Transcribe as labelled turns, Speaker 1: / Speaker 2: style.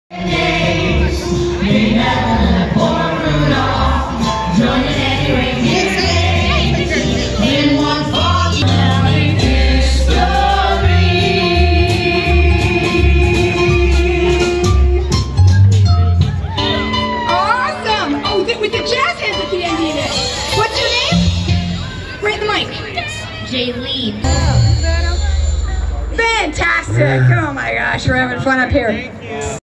Speaker 1: Jaylene.
Speaker 2: Fantastic! Oh my gosh, we're having fun up here.